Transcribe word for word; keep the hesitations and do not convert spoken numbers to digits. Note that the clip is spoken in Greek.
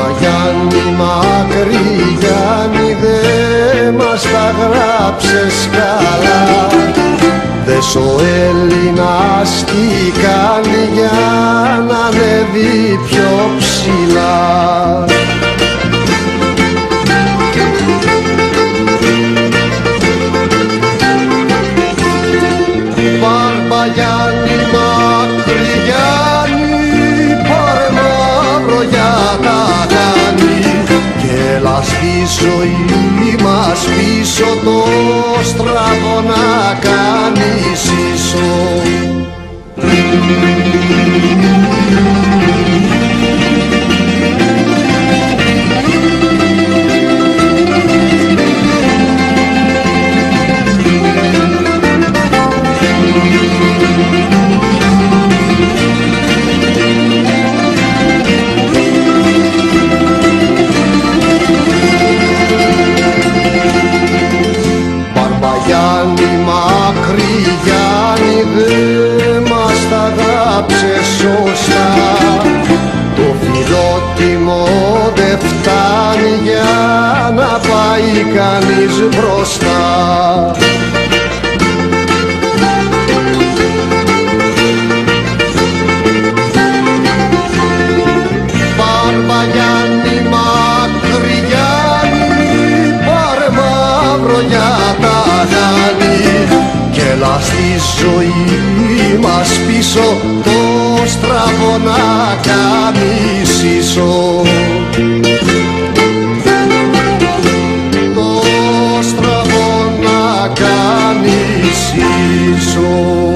Μπαρμπαγιάννη, Μακρυγιάννη, δε μας τα γράψες καλά. Δες ο Έλληνας τι κάνει για να ανέβει πιο ψηλά. Μπαρμπαγιάννη, Μακρυγιάννη, πάρε μαύρο για τα κάνει κι έλα στη ζωή μας πίσω το στραβό να κάνεις ίσο. Μπαρμπαγιάννη, Μακρυγιάννη, δε μας τα γράψες σωστά. Το φιλότιμο δε φτάνει για να πάει κανείς μπροστά. Μπαρμπαγιάννη, Μακρυγιάννη, πάρε μαύρο για τα κάνει κι έλα στη ζωή μας πίσω το στραβό να κάνεις ίσο. Το στραβό να κάνεις ίσο.